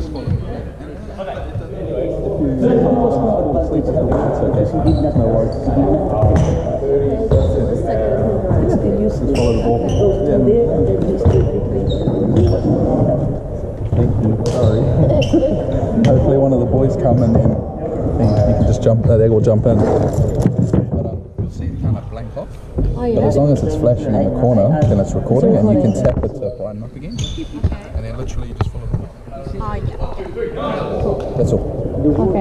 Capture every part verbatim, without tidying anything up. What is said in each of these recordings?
Hopefully one of the boys come and then you can just jump, uh, they will jump in. But um, you'll see it kind of blank off. Oh, yeah. But as long as it's flashing in the corner, then it's recording, and you can tap it to brighten up again. And then literally you just follow the Oh, yeah. That's all. Okay.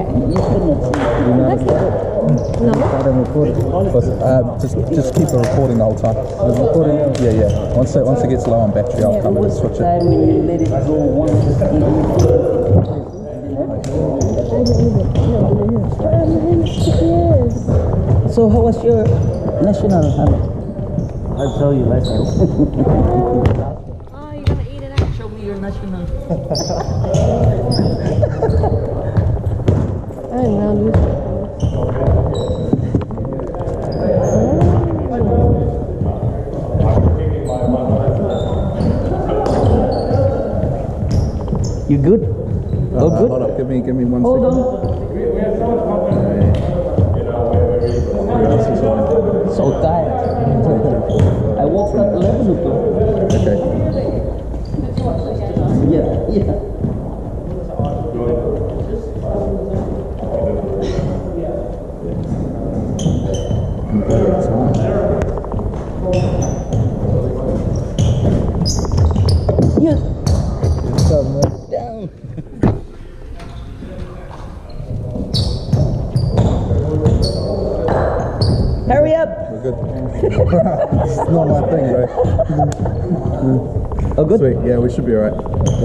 No? But, uh, just just keep it recording the whole time. Yeah, yeah. Once it, once it gets low on battery, I'll come in and switch it. So how was your national? I'll tell you later. Oh, you're gonna eat it out? Show me your national. I didn't know this. You good? Uh, oh, good. Hold up, give me, give me one Hold second. on. So tired. I woke up eleven o'clock. Okay. Yeah, yeah. Yeah. Down. Hurry up. We're good. It's not my thing, bro. Oh, good. Sweet. Yeah, we should be alright. Go.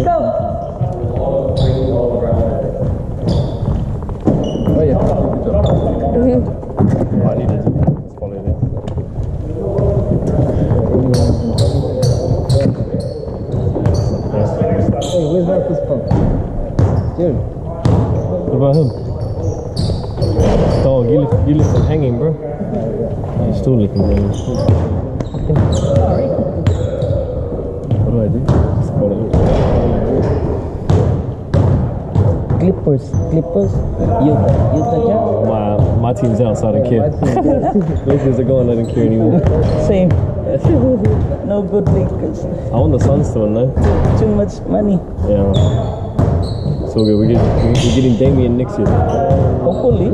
Oh yeah. Good job. Mm-hmm. I needed to follow this. Hey, where's Marcus from? Dude. What about him? Dog, you left, you left him hanging, bro. You still left him hanging. What do I do? Just follow it. Clippers, Clippers. Utah, Utah Jazz. My, my team's out, so I don't care. Lakers are gone, I don't care anymore. Same. No good Lakers. I want the Suns to win, though. Too much money. Yeah. So good. We're getting, we're getting Damian next year. Hopefully.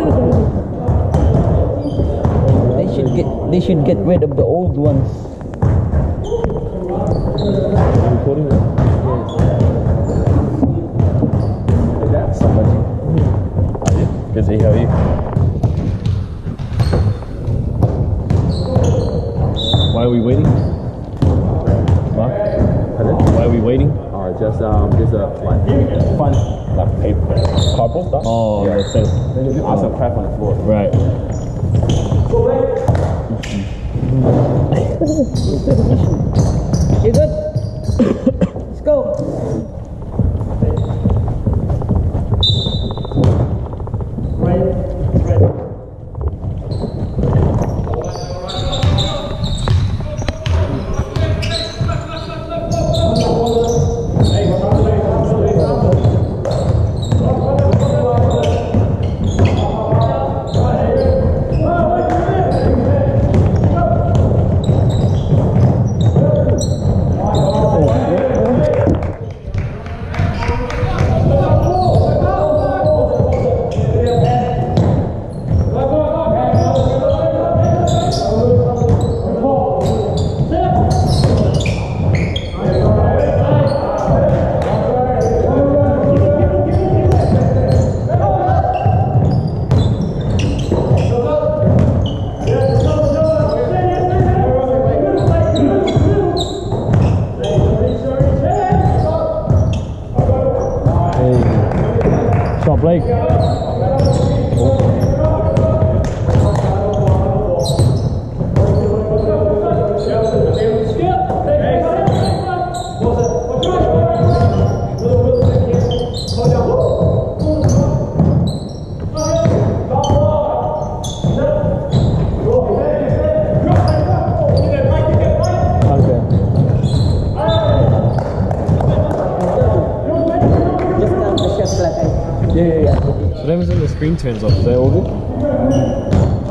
They should get they should get rid of the old ones. Recording Somebody. Busy, how are you? Why are we waiting? What? Why are we waiting? Uh, just um, just a like fun, like paper, cardboard stuff. Oh, yeah. makes sense. Also crap on the floor. Right. You good? Let's go. Blake. Just down. Yeah, yeah, yeah. What happens when the screen turns off? Is that all good?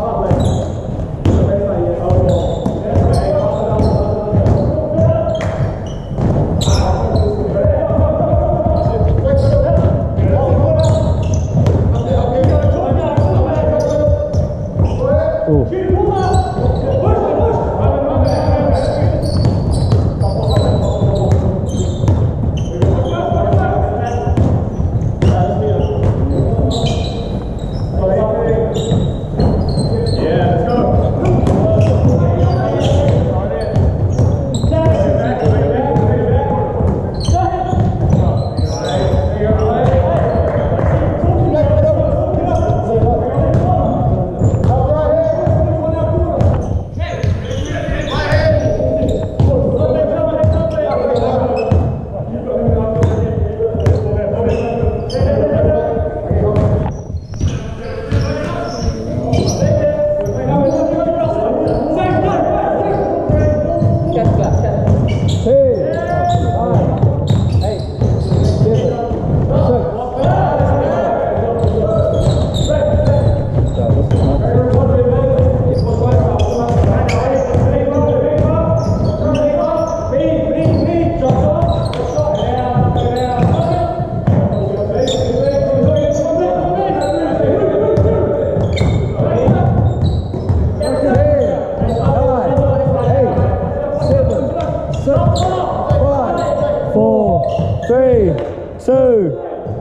Three, two.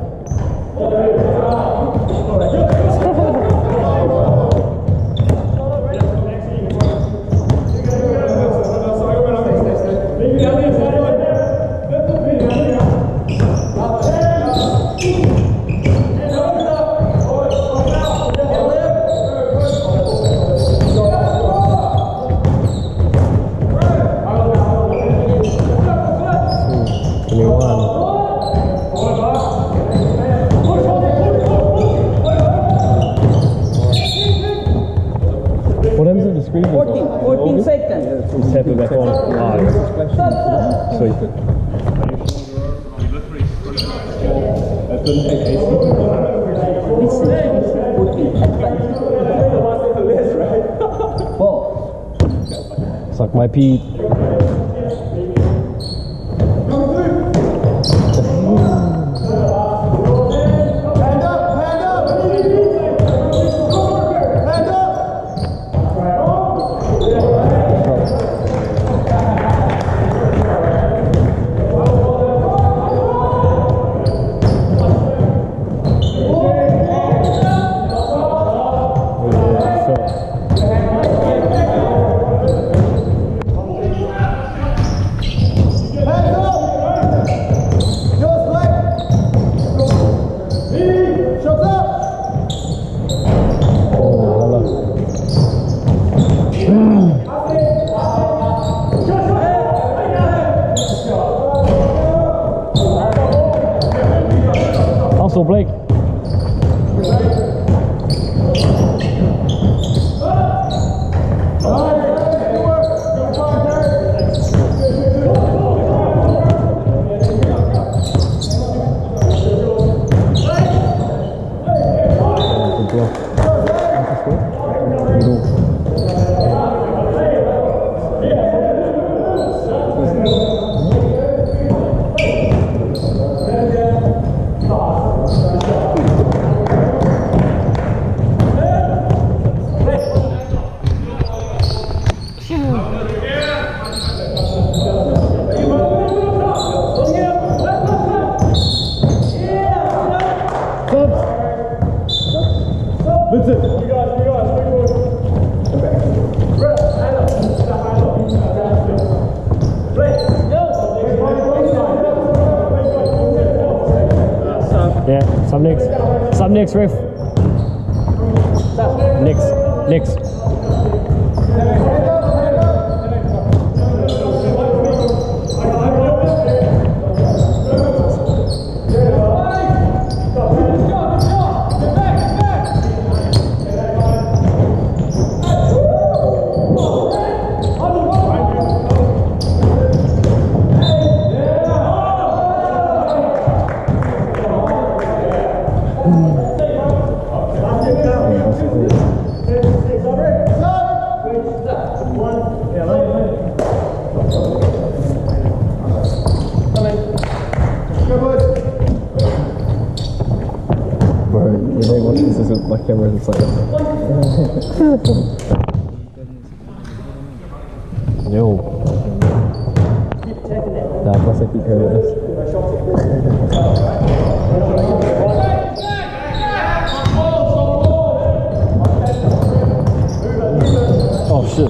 fourteen, fourteen seconds. Just tap it back on. Ah, yeah. Sweet. Four. Suck my pee. Also, Blake. Yeah, some next. Some next, ref. Next. Next. Mm. watch this. This is my camera is like. Yo. Nah, plus I keep hearing this. Oh shit.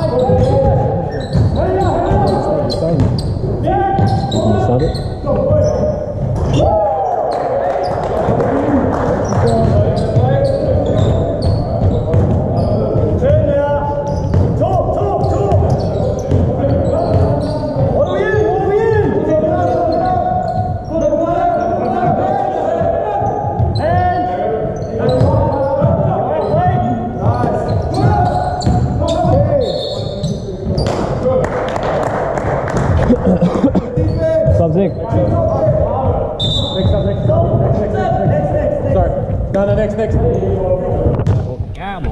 Can you start it? Subject. Next up, next up, next, next, next, next, next. Sorry. No, no, next, next. Oh, come on.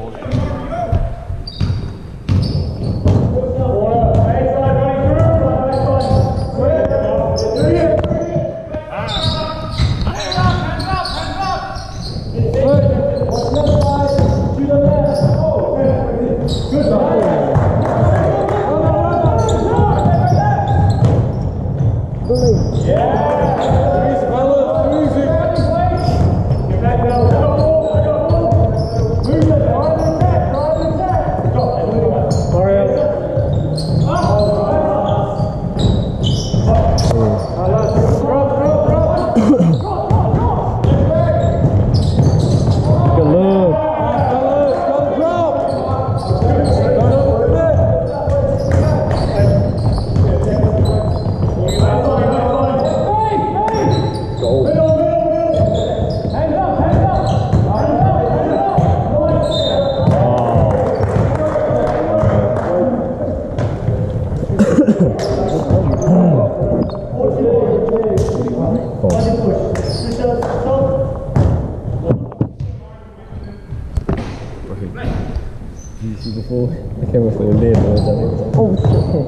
Did you see before? The camera was all dead. Oh shit!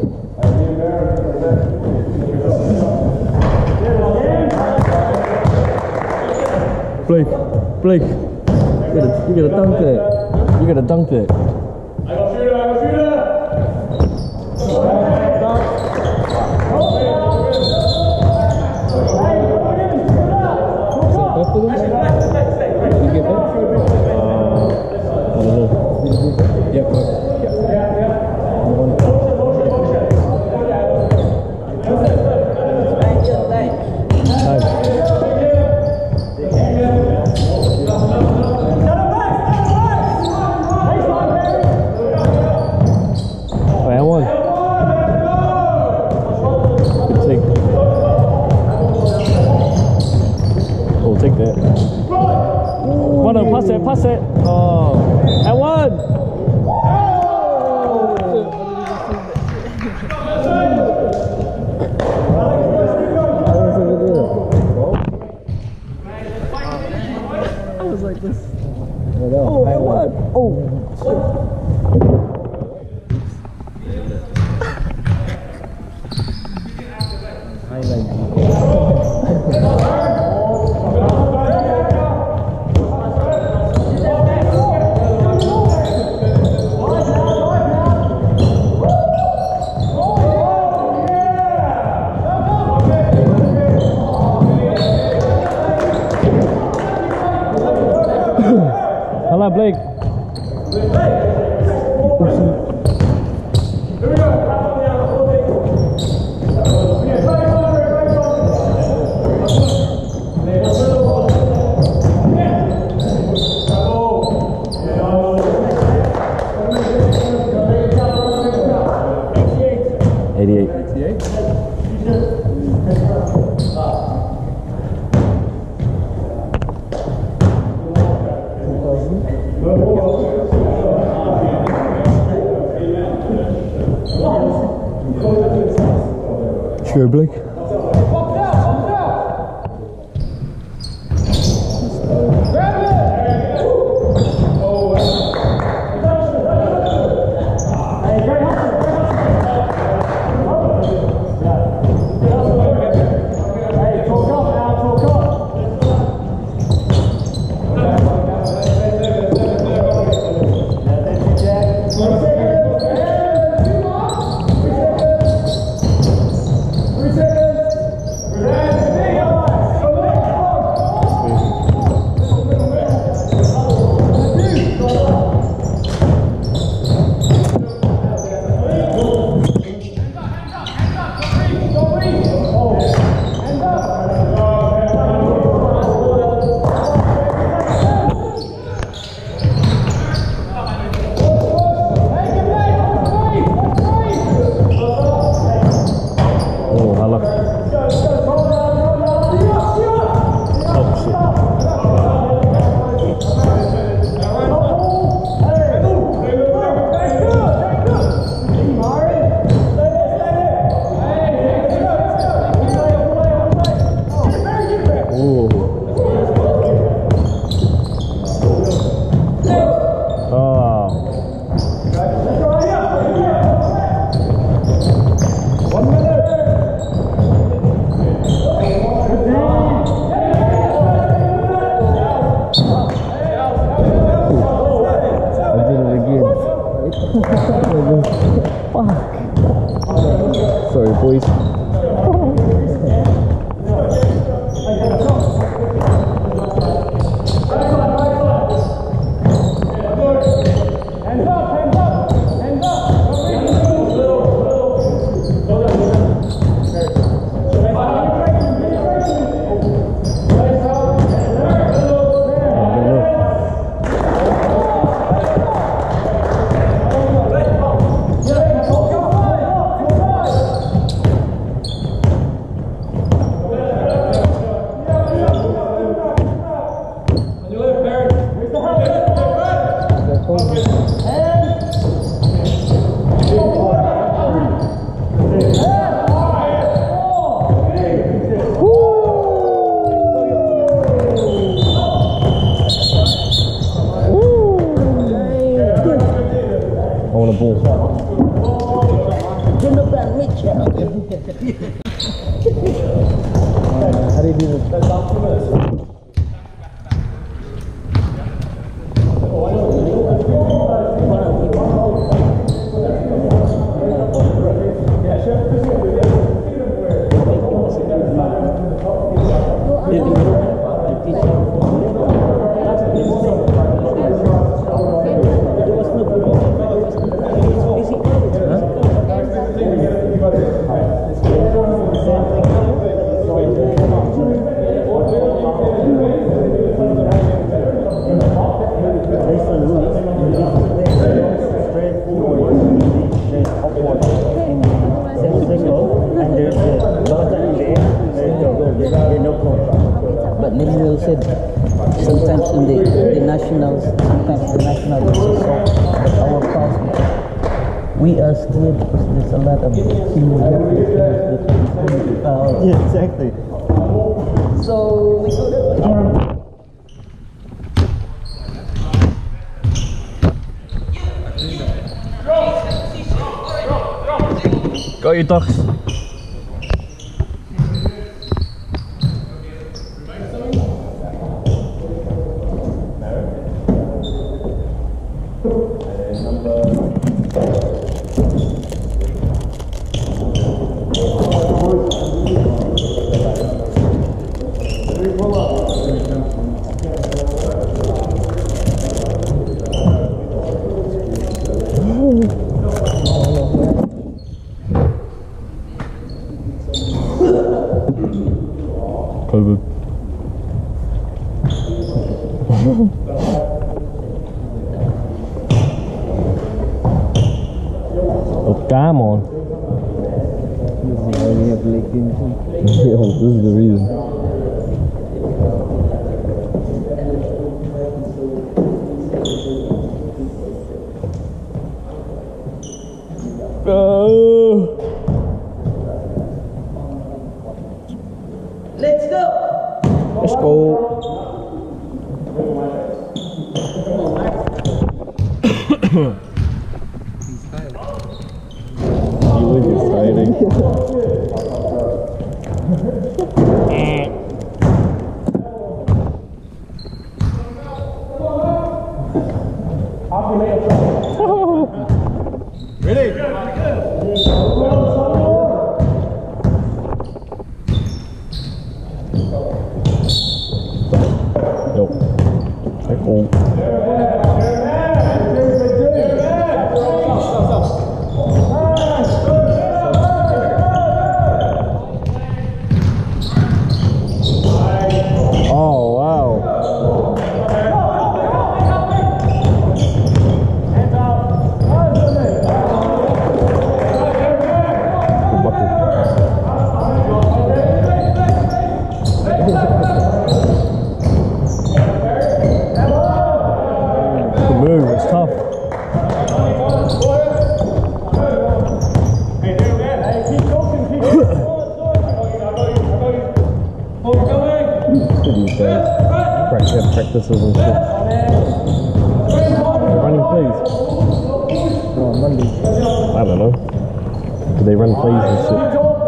Blake, Blake, you gotta, you gotta dunk that. You gotta dunk that. I got shooter, I got shooter! Both of them? Did you get that? Uh, I don't know. Yeah, but, yeah. Right, I won. Good take. Oh, take that. One on, pass it, pass it. Oh, I won. I was like this. Oh, I won. Oh, shit. Hello, Blake. eighty-eight. eighty-eight? Sure, Blake. Ooh. Oh. One minute. I did it again. Fuck. Sorry, boys. How do you do this? But Neil said sometimes in the, the nationals, sometimes the nationals is so soft, but our past, we are scared because there's a lot of chemotherapy. Yeah, exactly. So we go to Go, you ducks. COVID. Oh, come on. this is why we have leg games. Yo, this is the reason. Uh. Let's go! Let's go. You look exciting. Ready? Yo. Hey, cool. Oh, wow. guys. Practice, practices and shit. They're running plays. Oh, Monday. I don't know. Do they run plays and shit?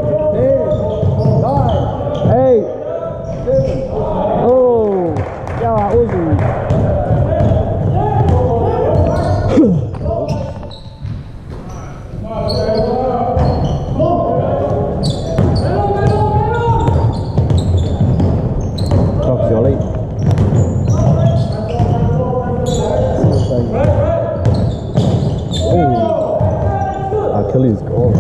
Hey! Oh! Yeah, Uzi. Talk to you late. Oh! Achilles gone.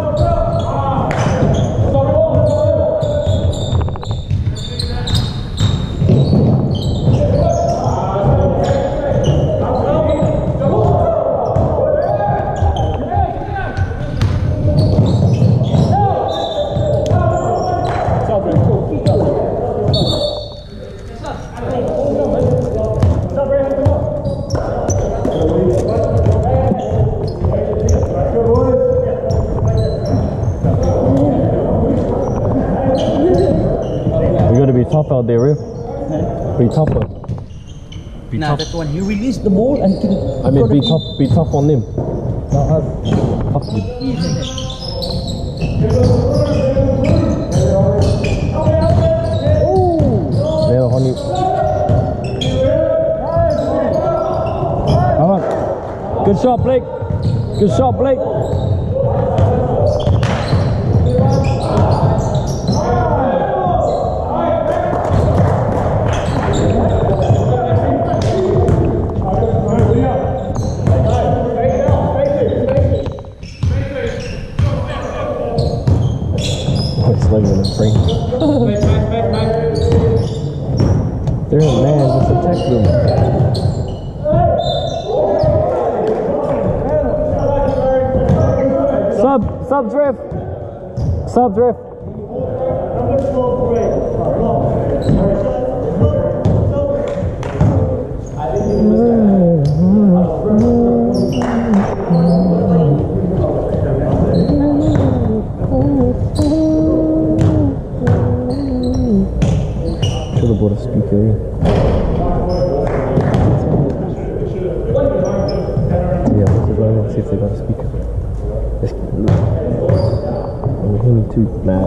Tough out there, Riff. Huh? Be tougher. Be nah, tough. that one. He released the ball and can. I mean, be tough. Be tough on them. Not us. Fuck you. There, honey. Come on. Good shot, Blake. Good shot, Blake. They're in man, just attack them. Sub, sub drift. Sub drift. Should have bought a speaker. Yeah, let's go and see if they got a speaker. Let's get a look. I'm hearing too. Nah.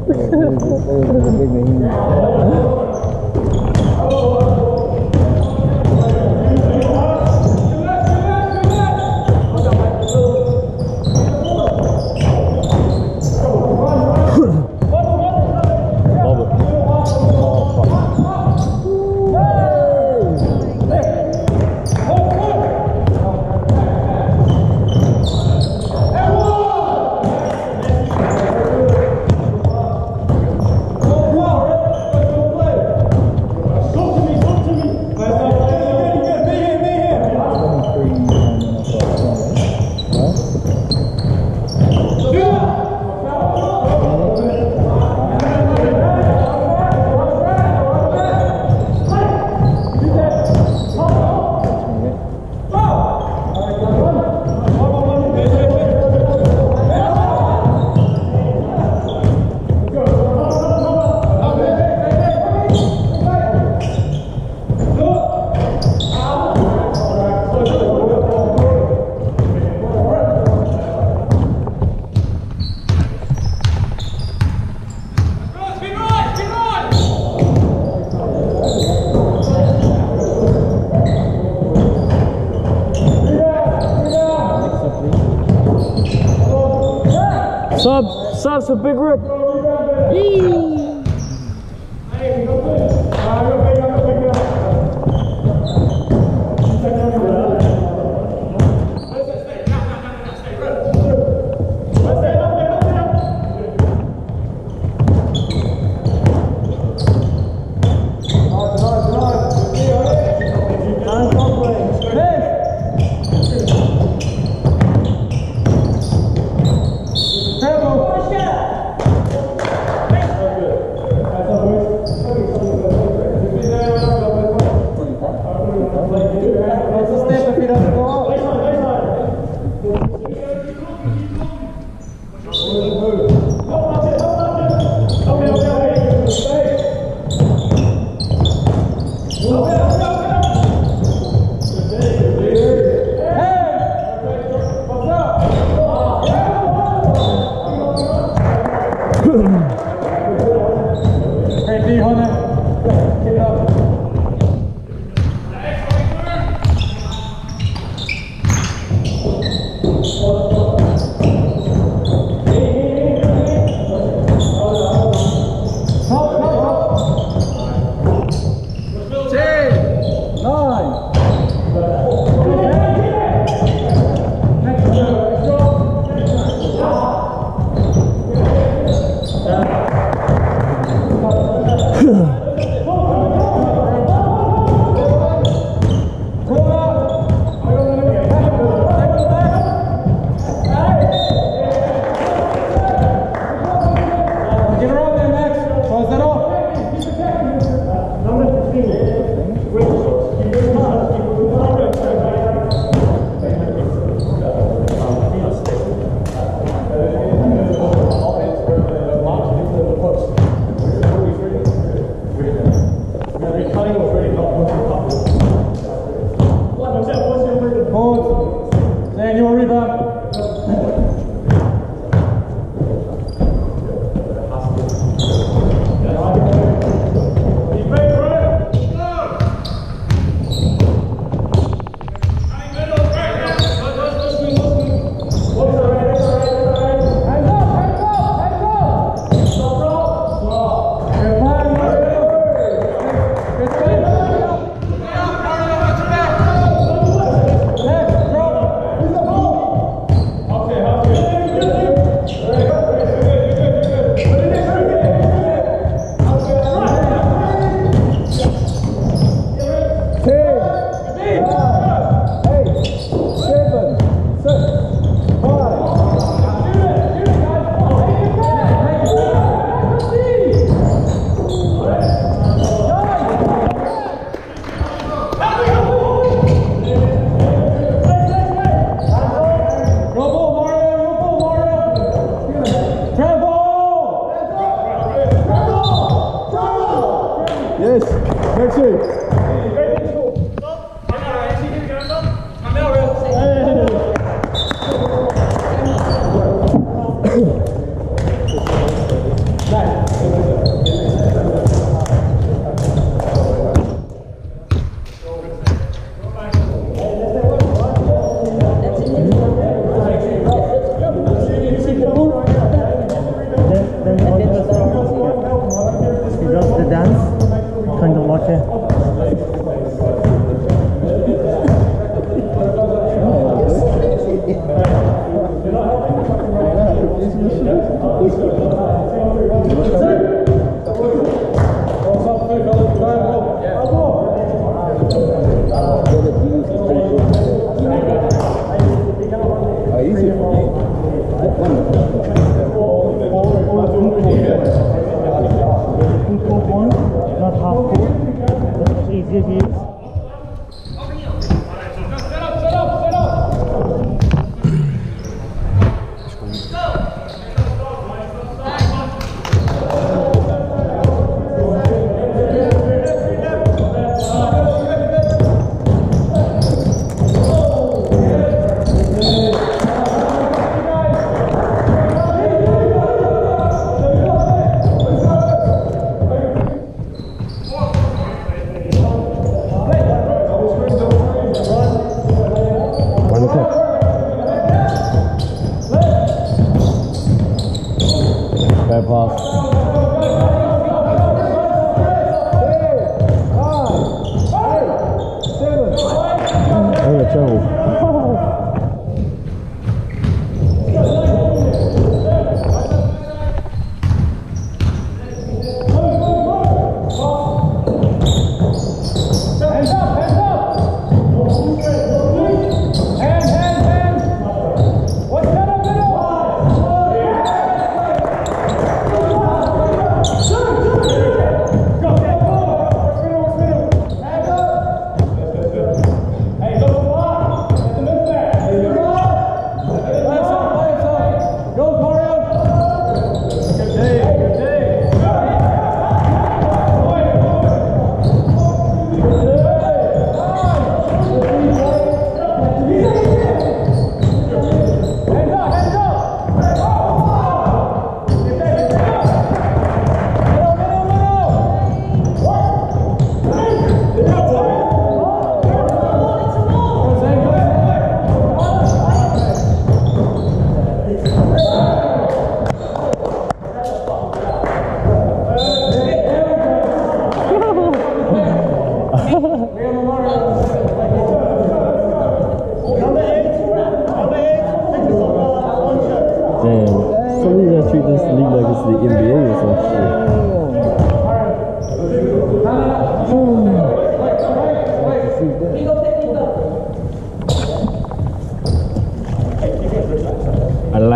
Sub, subs for Big Rick. Yee. Play.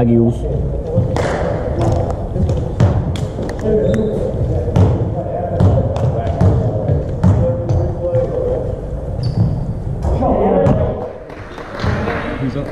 Agios. Who's up?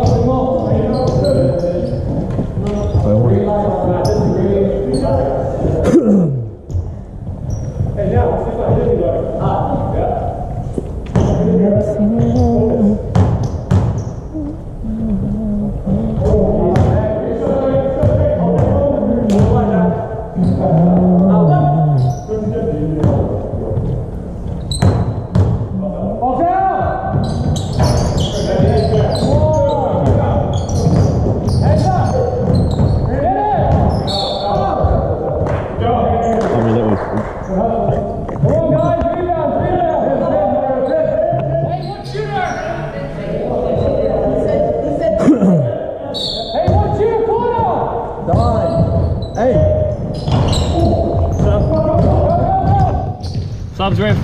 Subs, Riff.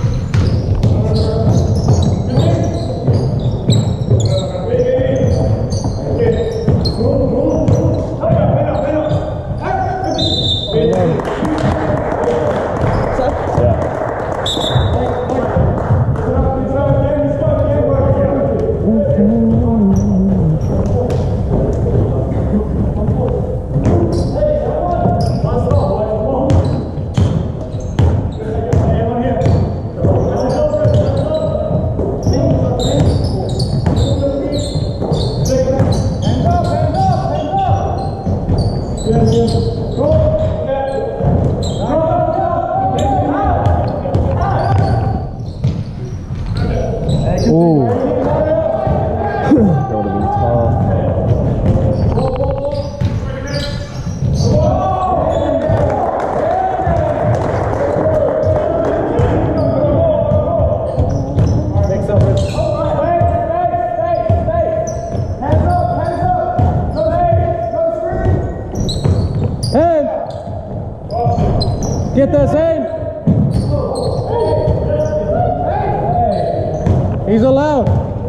Get this in. He's allowed.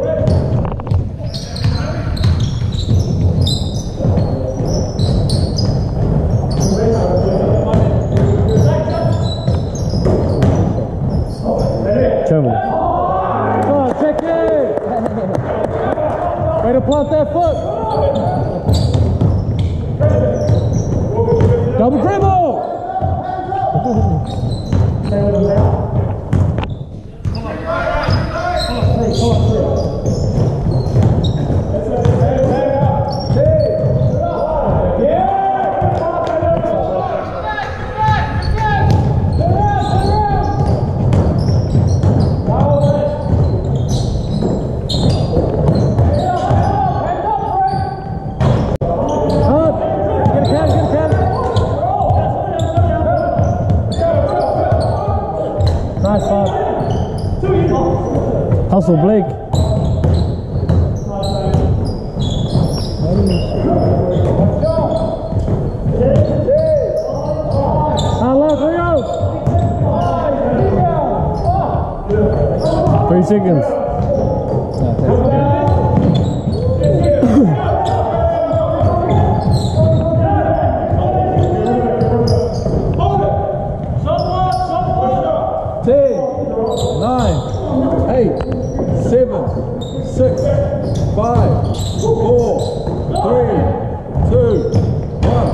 German. Come on, check it. Way to plant that foot. Double dribble. Hustle, Blake. Three seconds. ten, nine, eight, seven, six, five, four, three, two, one.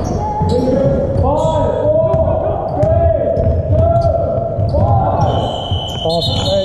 Off. Hey.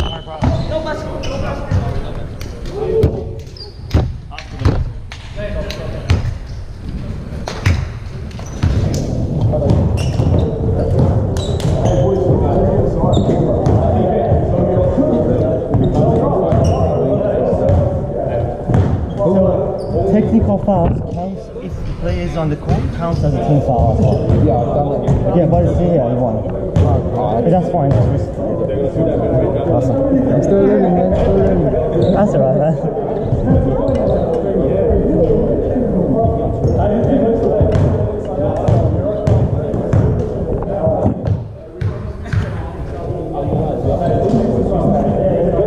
Technical fouls counts if the player is on the court, counts as a team foul as well. Yeah, I've done it. Yeah, but it's here, you won. But that's fine. Awesome. I'm still learning, man. Still learning. That's alright, man.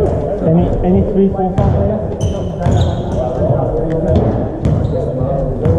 Any any three, four, five players?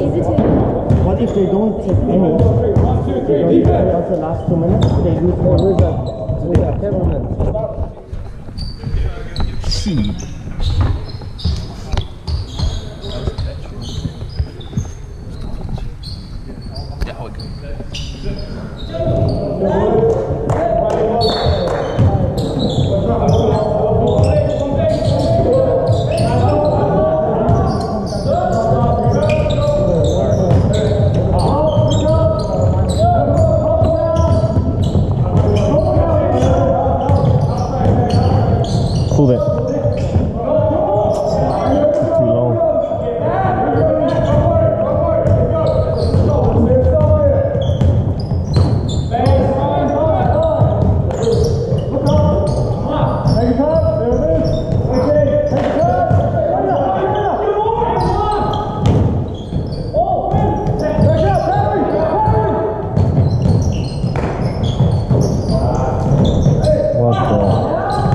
easy to. What if they don't take any? They don't, after the last two minutes, they lose one. Where's that? Where's that cameraman? See. Hold it. Too long. What the?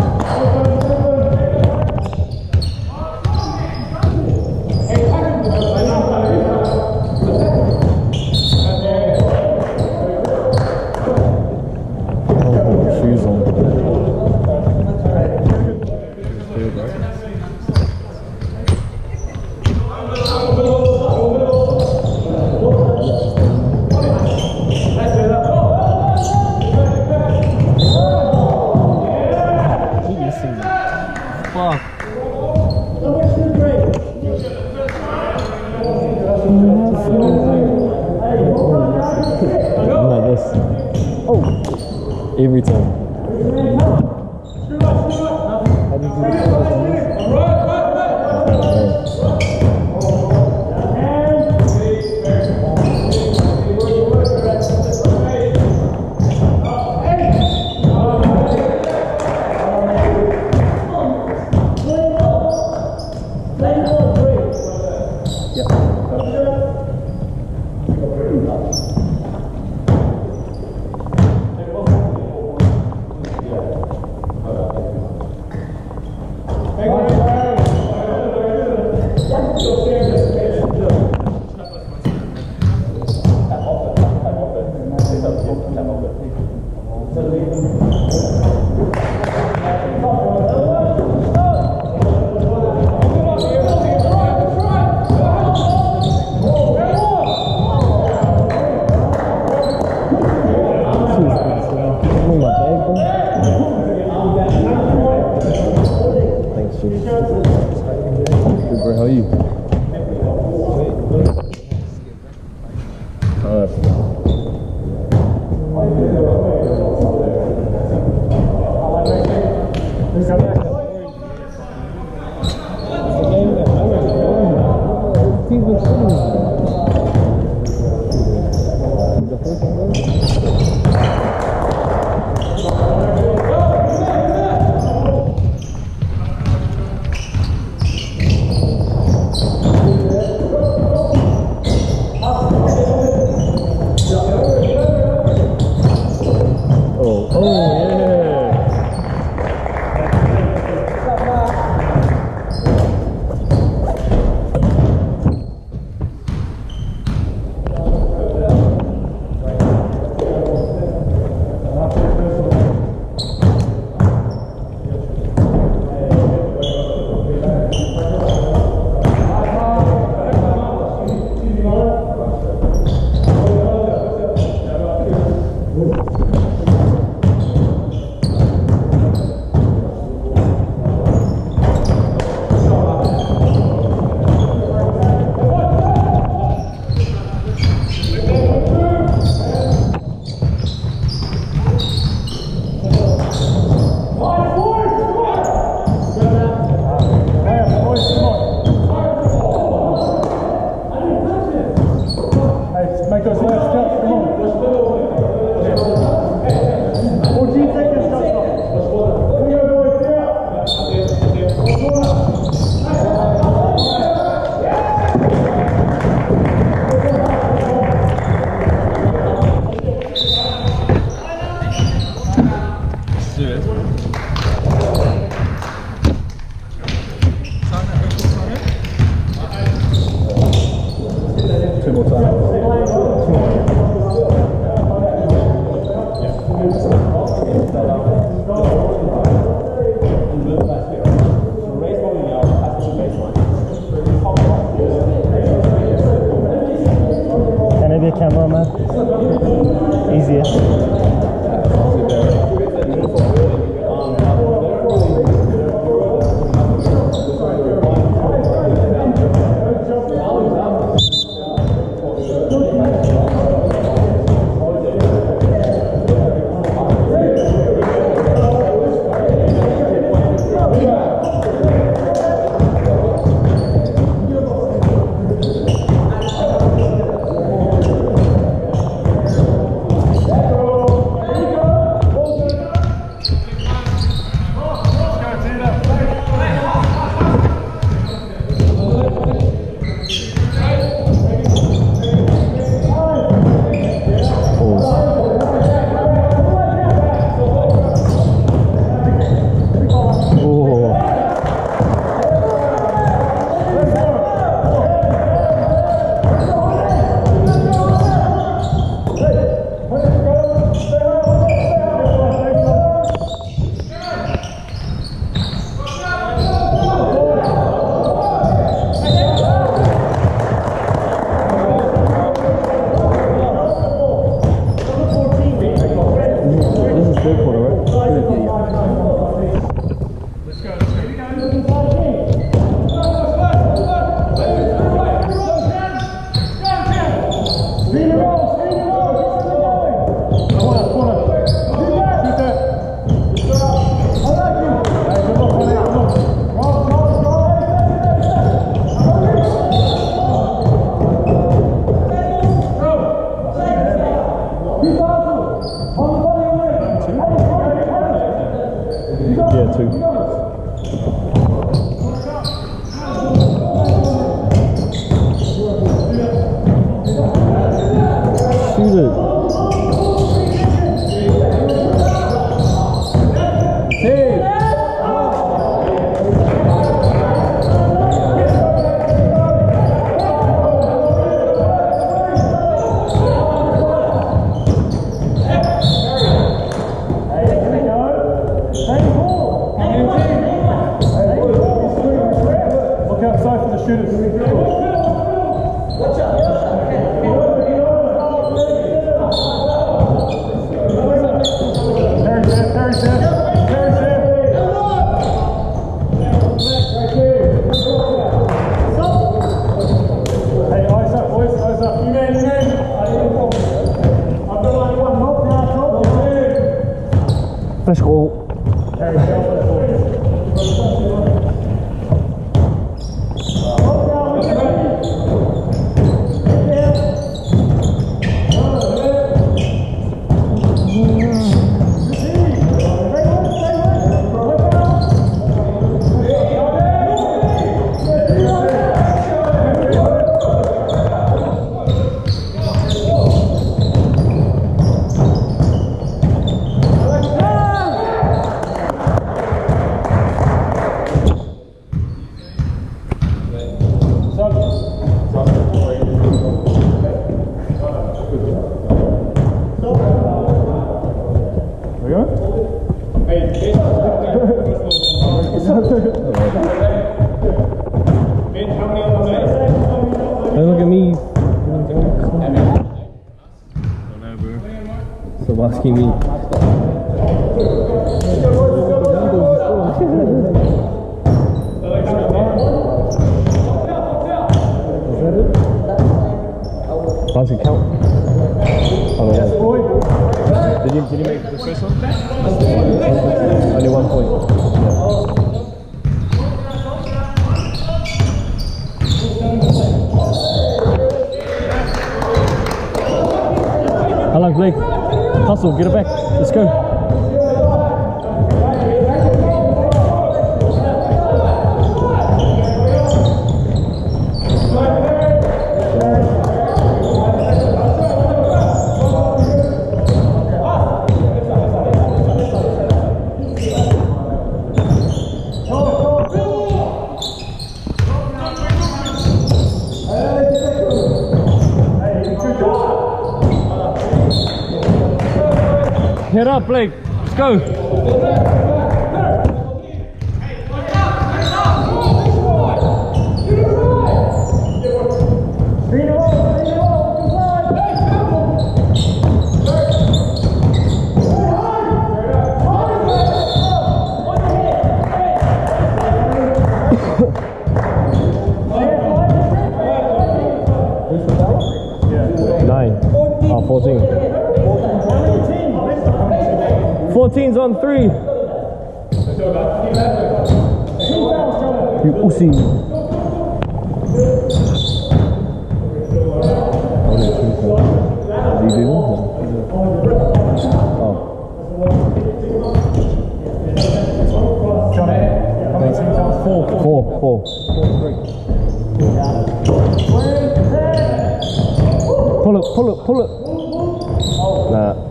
Shoes on. Fuck. Like this. Oh, every time. How did you do more time. Can I be a cameraman? Easier. Let's go. Don't look at me. Stop asking me. How's it count? Oh, yeah. Did you, did you make the first one? Only one point. Yeah. Hello, Blake. Hustle, get it back. Let's go. Hit up, Blake. Let's go. Nine. Oh, fourteen. fourteen's on three. You pussy. What did you do? Oh. Four, four, four. Pull it, pull it, pull it. Nah.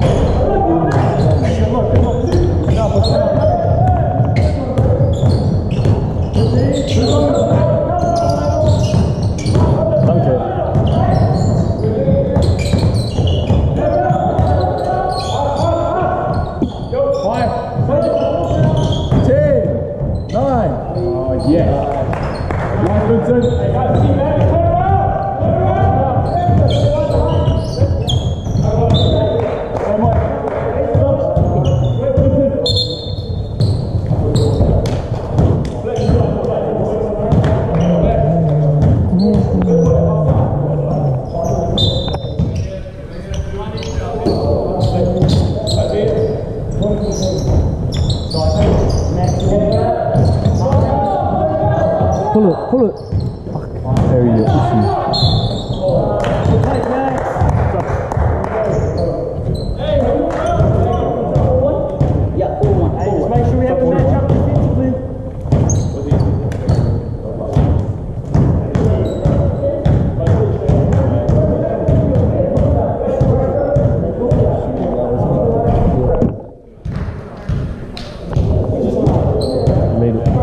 Pull it, pull it. Fuck. There you go. Yeah, pull one. Hey, just make sure we have the match up defensively. Made it.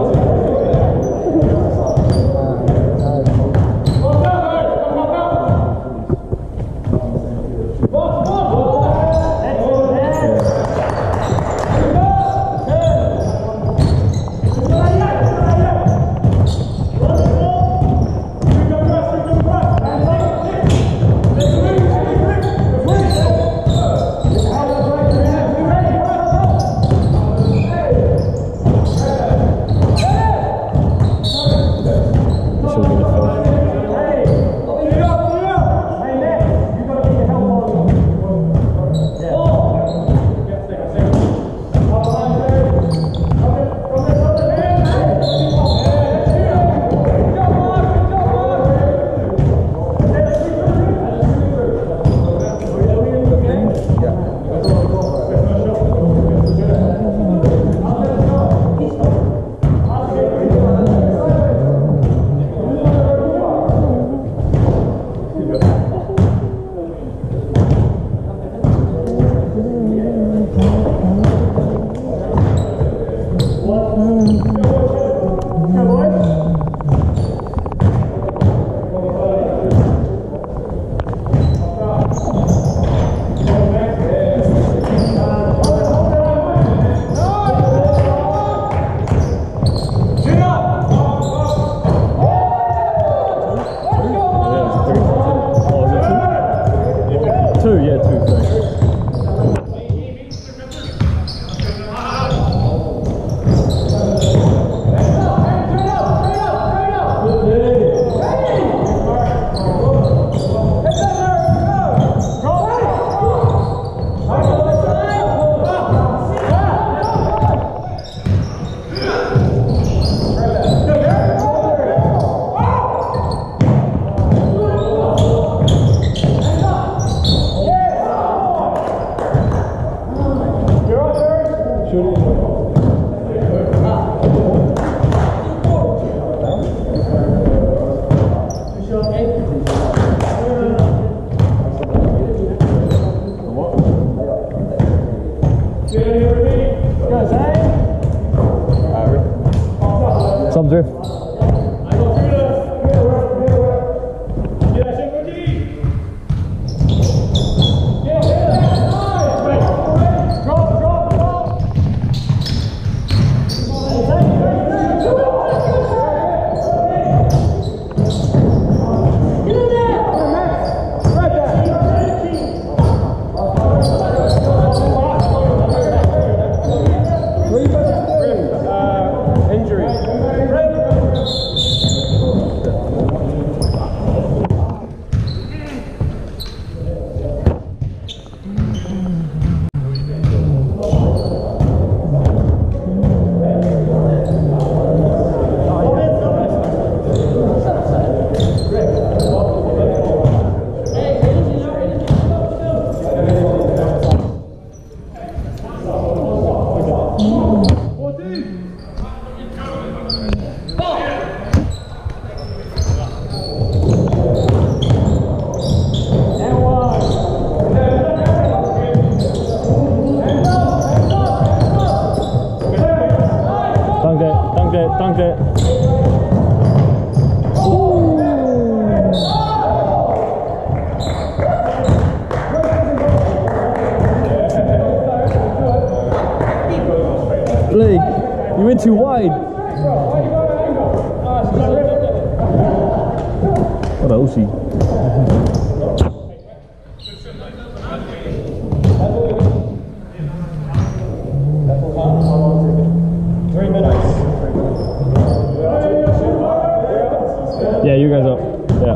Two, yeah, two, sorry. Sub drift. went too wide. What a O C. Three minutes. Yeah, you guys up. Yeah.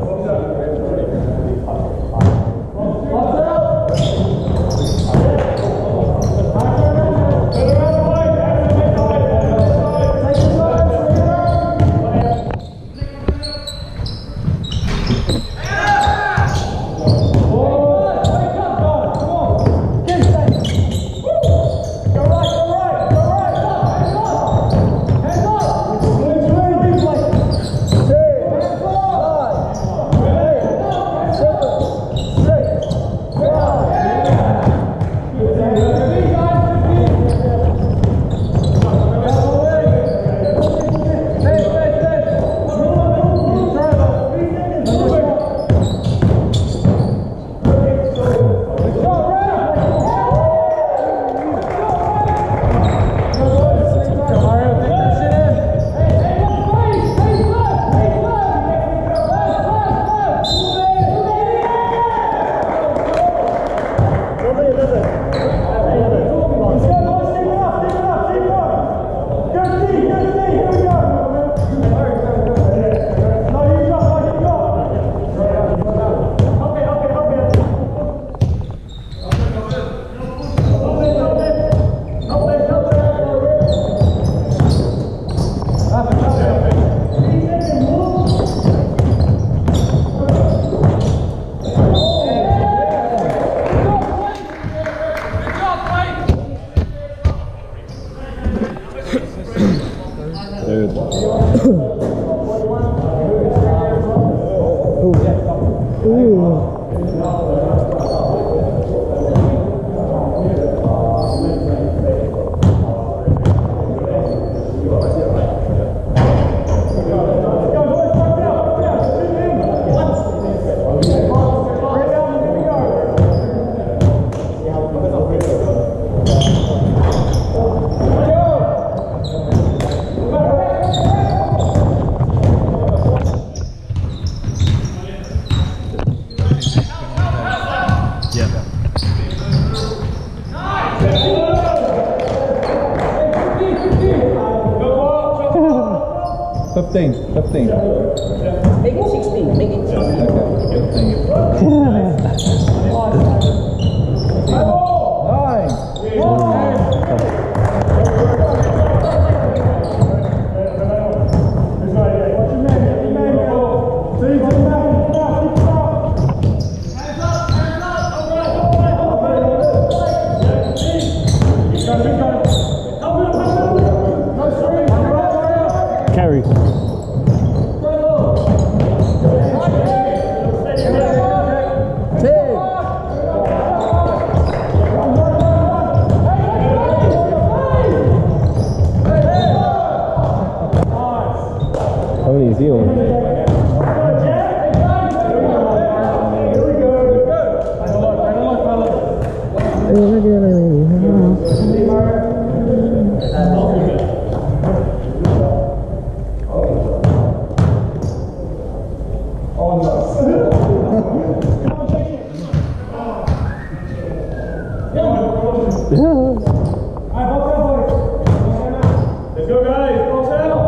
fifteen, fifteen. Make it sixteen, make it sixteen. Okay, fifteen. Carry. How many is he on? Let's go, guys. Go, Sal.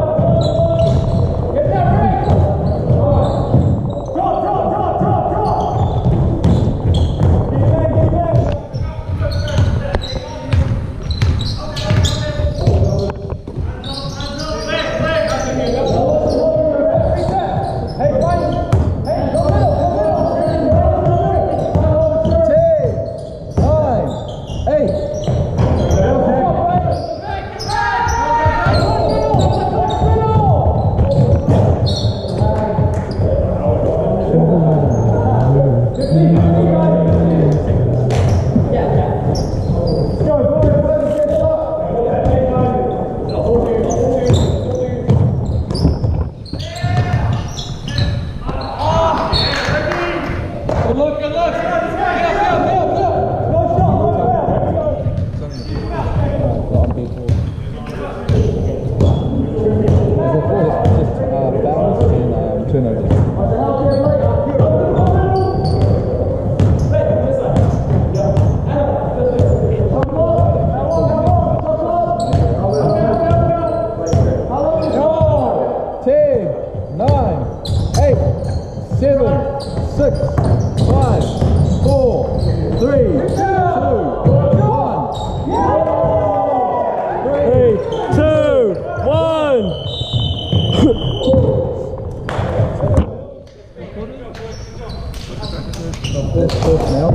First, first now.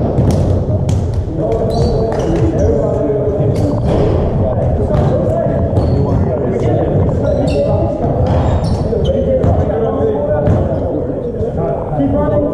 Keep running.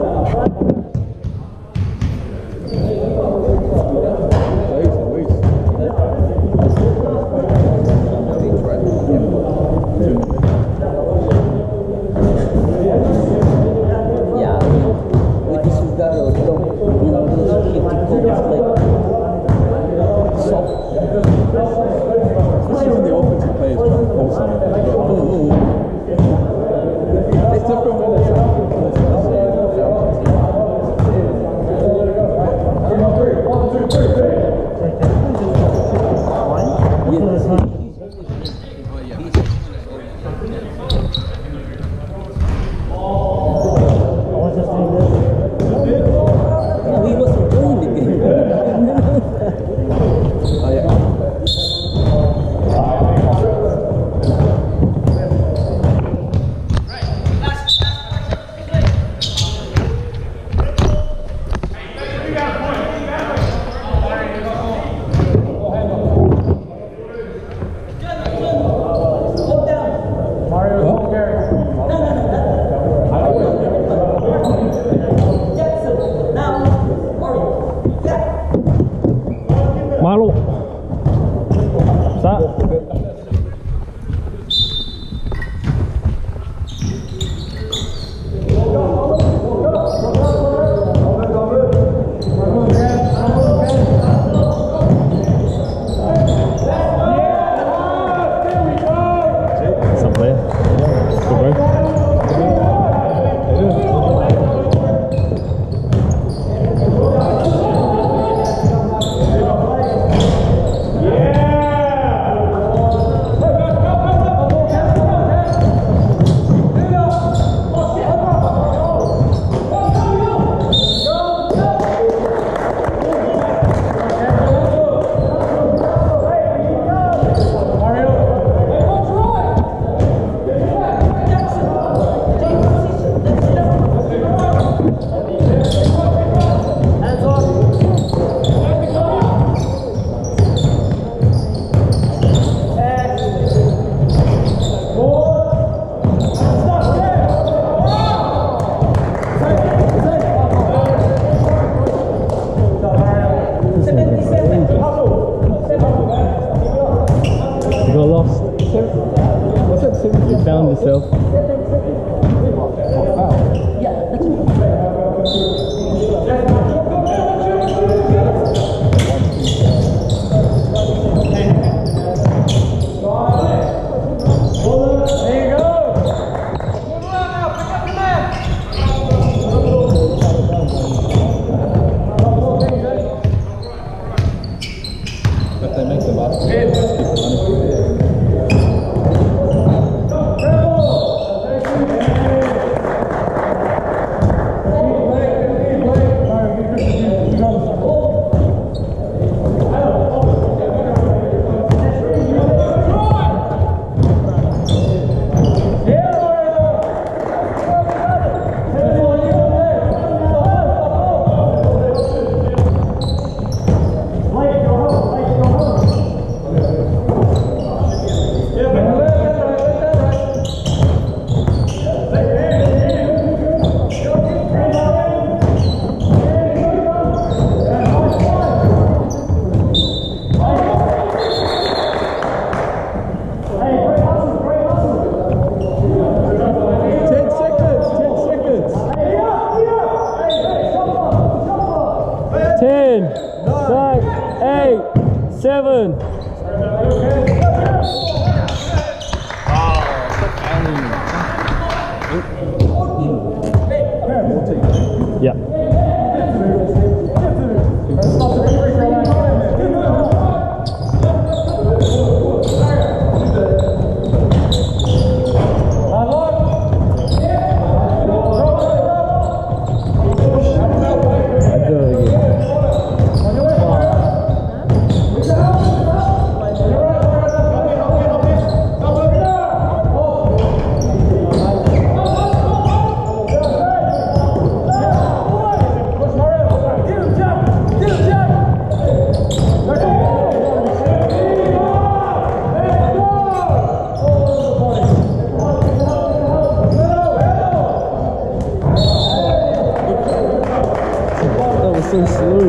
so slow.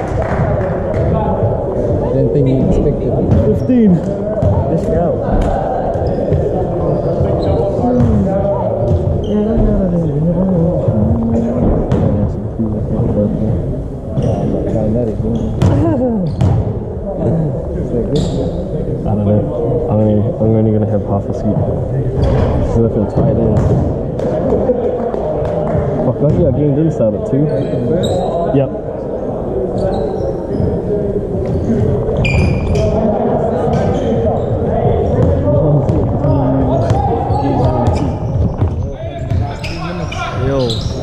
Didn't think you expected. fifteen. Let's go. I don't know. I'm only, I'm only gonna have half a scoop. So I feel tired in. Fuck, lucky our game didn't start at two. Yep. Yo.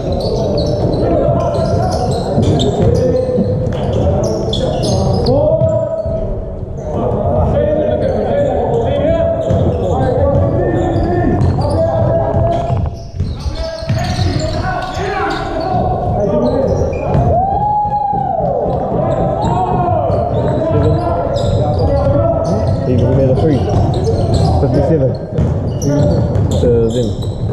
He made a three. fifty-seven. To them.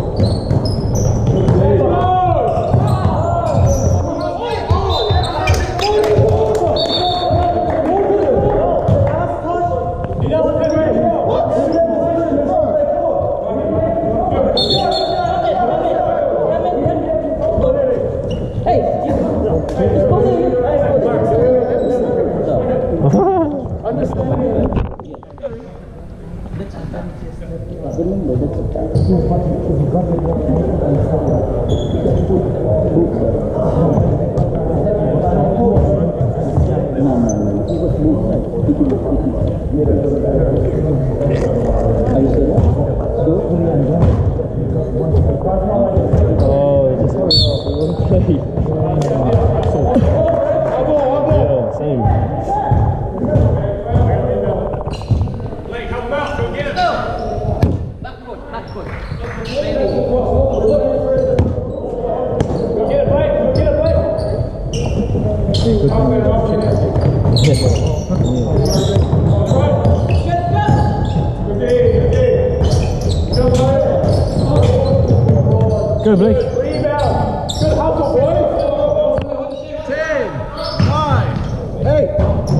Oh, just hurry up, we want to play. Yeah, same. Go, Blake. Rebound. Good hustle, boys. Ten, nine, eight.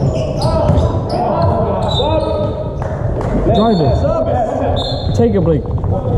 Drive it. Take it, Blake.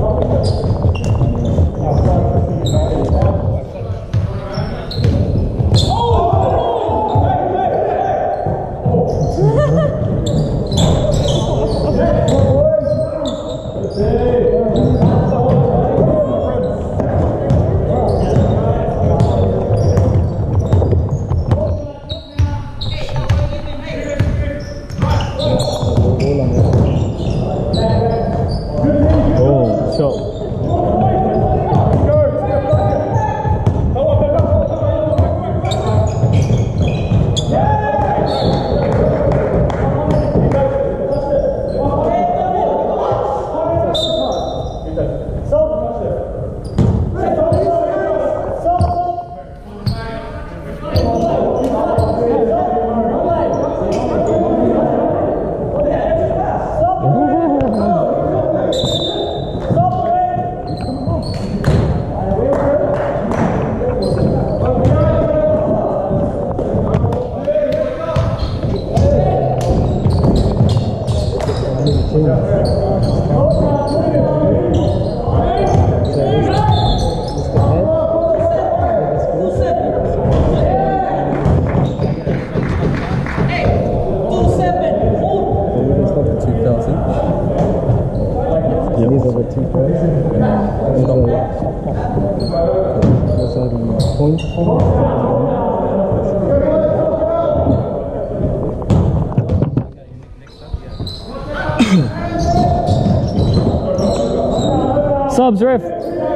Subs, ref.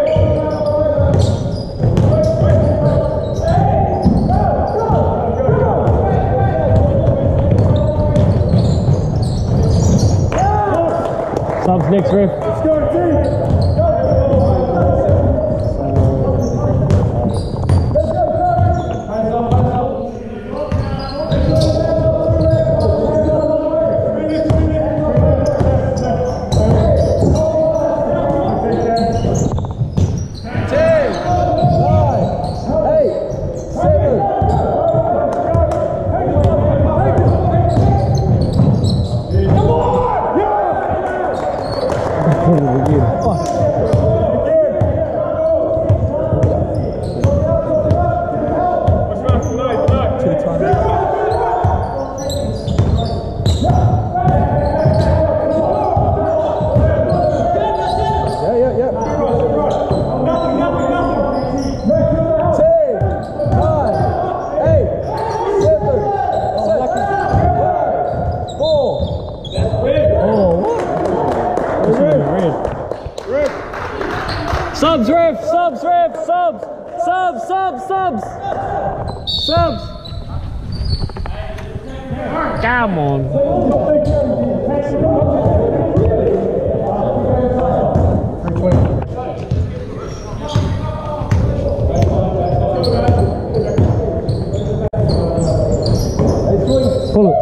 Subs next, ref. Let's go, team. Subs, ref, subs, ref, subs, subs, subs, subs, subs. Come on. Pull it.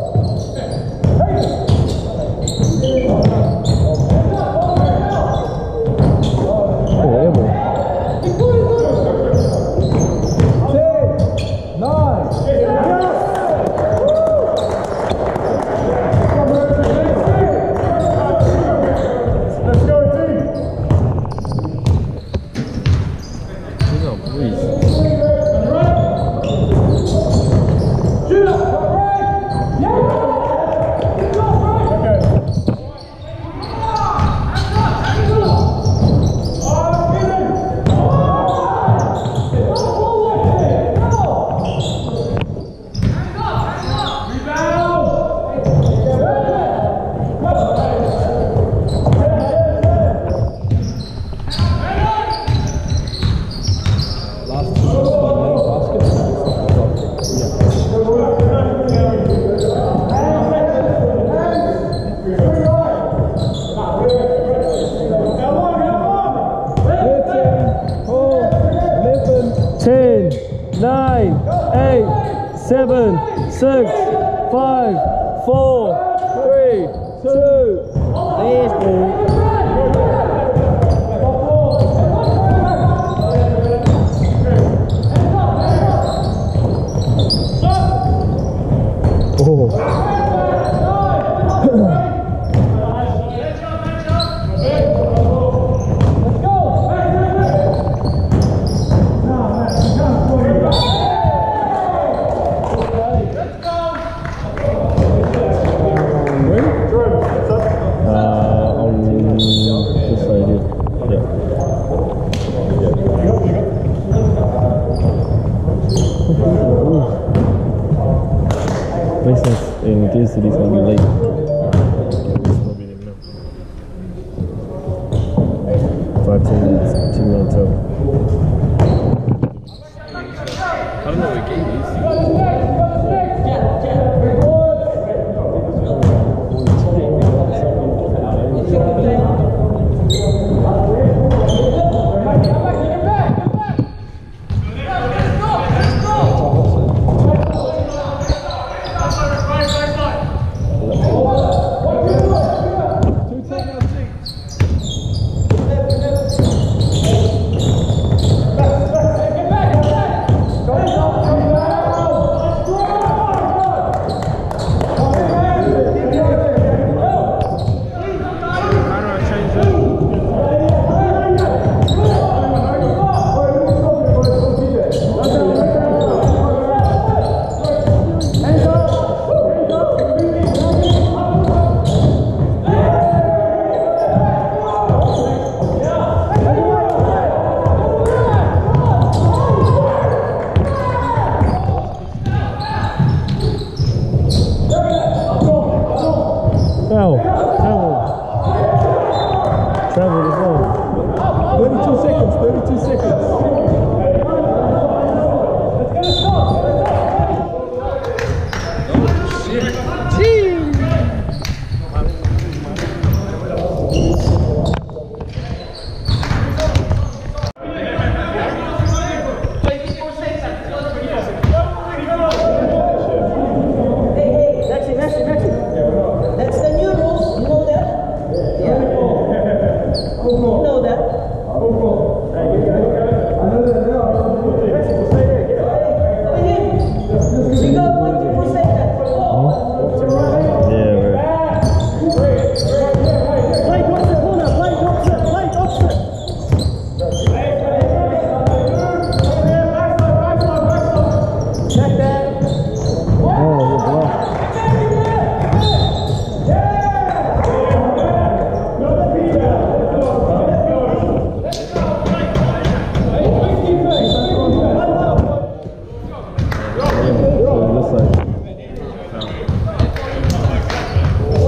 ten, nine, eight, seven, six, five, four, three, two. There's ball. In Kansas City, it's gonna be late. Five ten minutes, two minutes out. I don't know what game is. Travel, travel, travel the ball. thirty-two seconds, thirty-two seconds.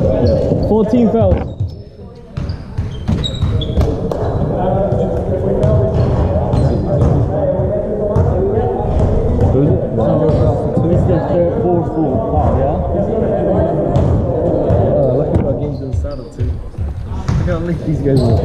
fourteen fouls. four four apart, yeah? Uh, lucky my game's been started too. I can't leave these guys alone.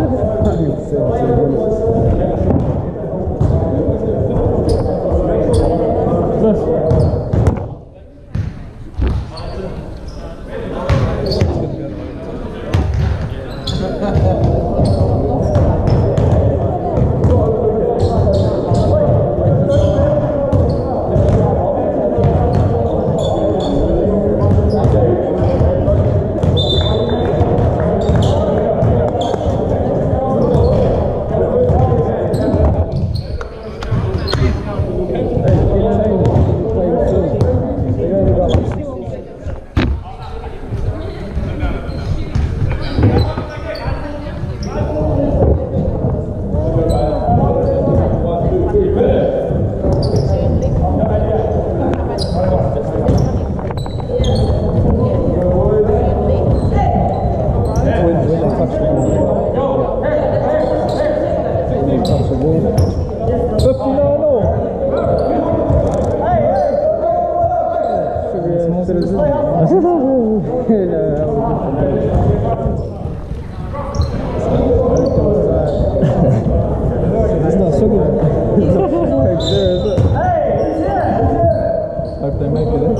Hope they make it in.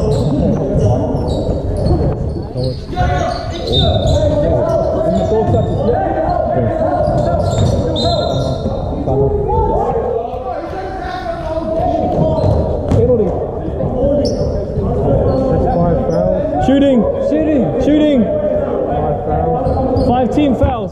Shooting! Shooting! Shooting! Five team fouls.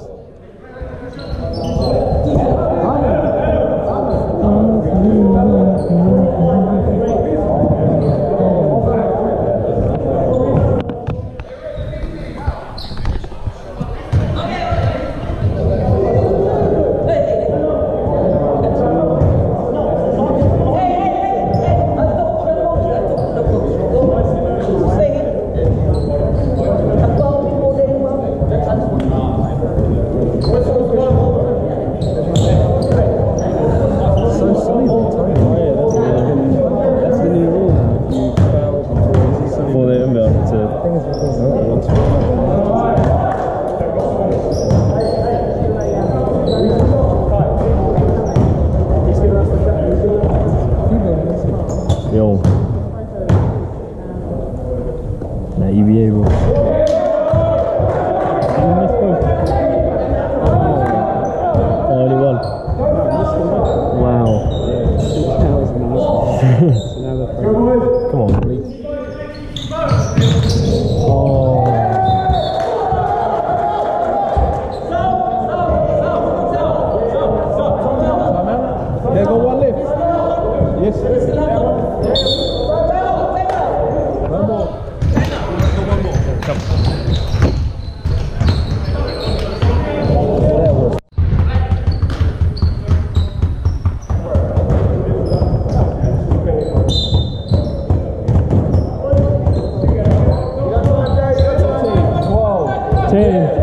Yo. Nah, E V A, bro. Oh, only one. Wow. Come on, please. Oh. There go one left. Yes. One more. One more. Come. ten.